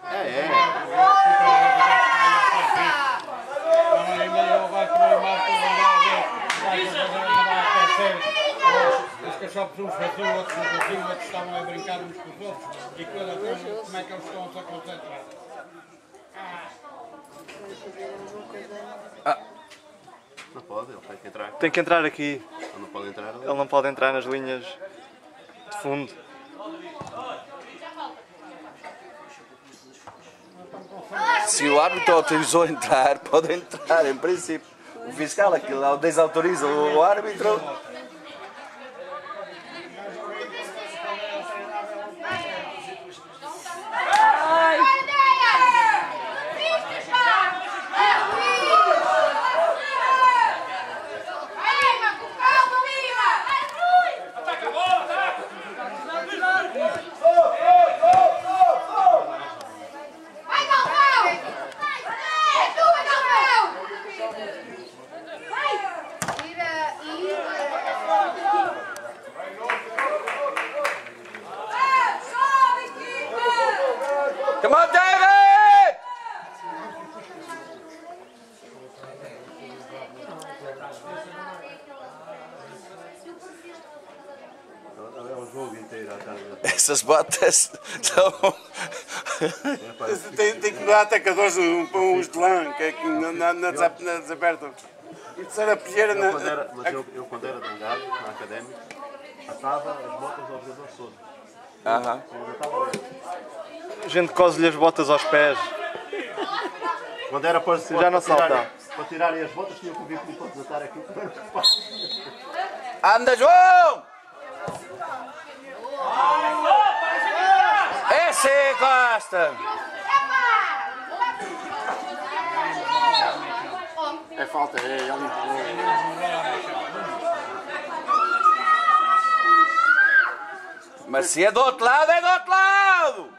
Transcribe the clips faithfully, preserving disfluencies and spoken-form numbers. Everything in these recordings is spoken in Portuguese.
É, é. Os cachorros uns faziam, outros não faziam, outros estavam a brincar uns com os outros. E como é que eles estão a se concentrar? Ah. Não pode, ele tem que entrar. Tem que entrar aqui. Ele não pode entrar ali. Ele não pode entrar nas linhas de fundo. Se o árbitro autorizou a entrar, pode entrar, em princípio. O fiscal aquilo desautoriza o árbitro. Come on, David! É um jogo inteiro. Essas botas são... tem, tem que dar atacadores para uns de lã, que é que não, não, não desapertam. Isso era pior na... Quando era, mas eu, eu quando era dangado, na académica, atava as botas ao jogador todo. Aham. A gente cose-lhe as botas aos pés. Quando era para, já não salta. Para tirarem as botas, tinha que vir para desatar aqui. Anda, João! Esse Costa! É falta, é ele. Mas se é do outro lado, é do outro lado!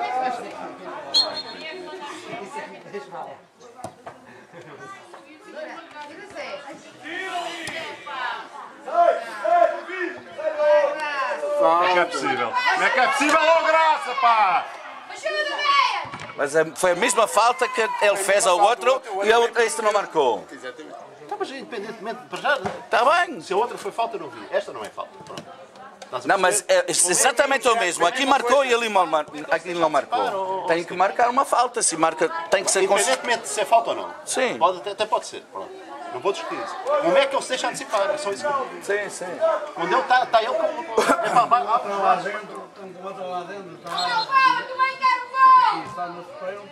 Como é que é possível? Como é que é possível, ô graça, pá! Mas foi a mesma falta que ele fez ao outro e a outra este não marcou. Exatamente. Então, mas independentemente, para já, Está bem. se a outra foi falta, eu não vi. Esta não é falta. Pronto. Não, mas é exatamente o mesmo. Aqui marcou e ali aqui não marcou. Tem que marcar uma falta. Se marca, tem que ser consistente. Independentemente de ser falta ou não. Sim. Pode, até, até pode ser. Pronto. Não vou discutir isso. Como é que ele se deixa antecipar? É só isso que eu digo. Sim, sim. Quando ele está, está ele com. É para baixo. Estão lá dentro, estão com outra lá dentro. Estão lá e está no espelho.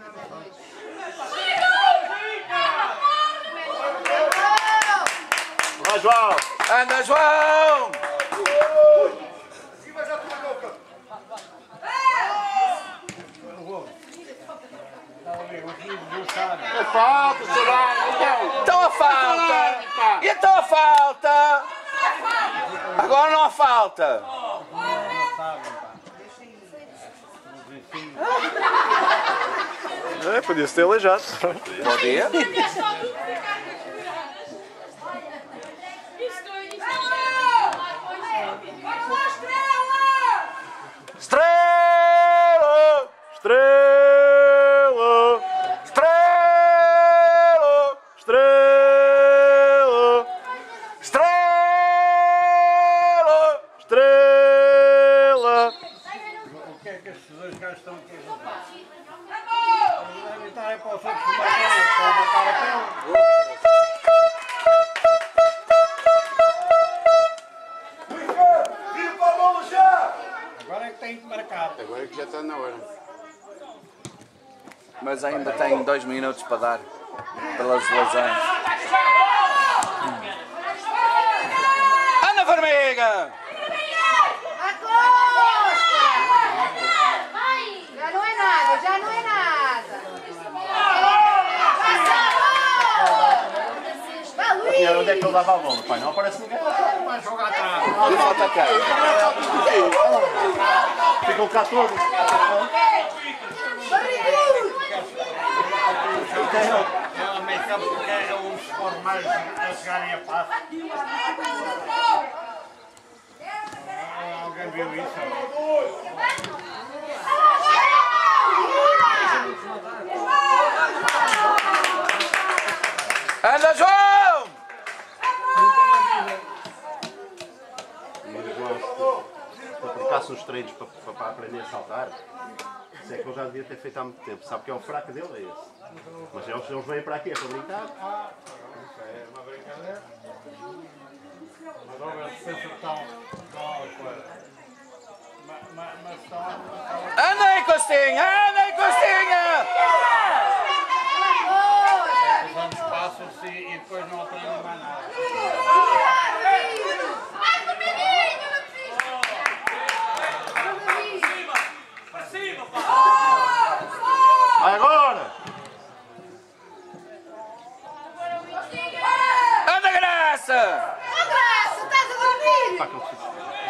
Vai, João! Anda, João! É falta, será? Então a falta! E então a falta! Agora não há falta! É, podia-se ter aleijado. Podia? Estrela! Estrela! Estrela! Estrela! Estrela! Estrela! O que é que estes dois gajos estão aqui a jogar? Devem estar aí para os outros matar, para matar a pele. Agora é que tem que marcar. Agora é que já está na hora. Mas ainda tem dois minutos para dar pelas lesões. Ana Vermelha! Já não é nada, já não é nada. E onde é que ele dava a bola? Pai, não aparece ninguém. Vai jogar atrás. E falta cá. Ficam cá todos. Ela meio campo que é uns formais a chegarem a passo. Alguém viu isso? saltar. Isso é que eu já devia ter feito há muito tempo. Sabe que é o fraco dele, é esse. Mas eles, eles vêm para aqui, é para brincar. Ah, isso é uma brincadeira. Mas olha, a defesa estão mas, mas, mas estão... Anda aí, Costinha! Anda aí, Costinha! Os anos passam-se e depois não aprendem mais nada. Ai, o menino! Para cima, pá! Vai agora! Anda, Graça! Ô, Graça, estás a dormir? Pá, que eu preciso.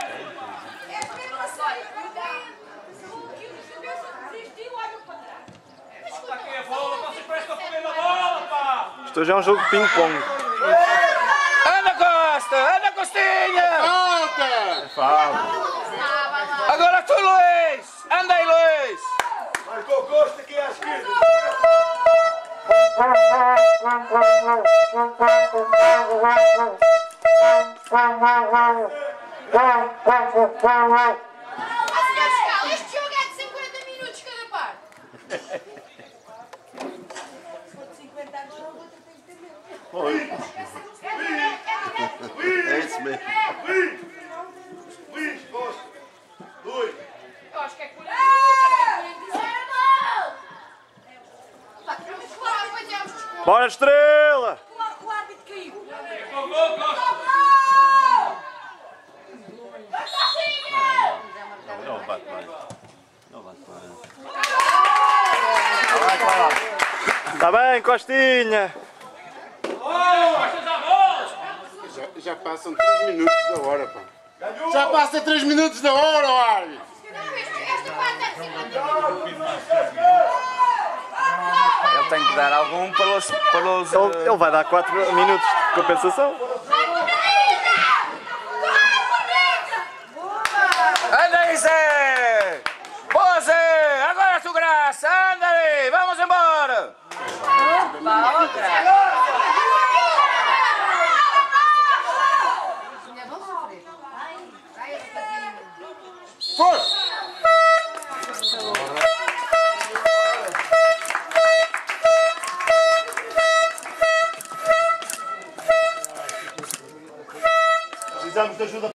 Está aqui a bola, vocês prestam a comer na bola, pá! Isto hoje é um jogo de ping-pong. Anda, Costa! Anda, Costinha! Falta! Falta! Agora tu, Luís! Anda aí, Luís! Marcou Costa aqui à esquerda! Ó, senhor fiscal, este jogo é de cinquenta minutos cada parte. Oi. É isso mesmo. Luís! Luís, Costa! Luís! Eu acho que é quarenta minutos, também Pá, vamos falar, depois já vos desconto. Bora, Estrela! O árbitro caiu. Gol, gol, Costa! Não bate bem. Não bate bem. Está bem, Costinha! Costas à bola! Já, já passam três minutos da hora, pá. Já passa três minutos da hora, ó árbitro. Não, este- esta parte é de cinquenta minutos. Ele tem que dar algum para os... Para os Ele, ele vai dar quatro minutos de compensação. Vai, bonita! Vai, bonita! Anda aí, Zé! Boa, Zé! Agora tu, Graça! Anda aí! Vamos embora! Ainda vão sofrer. Vai, rapazinho. Força! Precisamos de ajuda.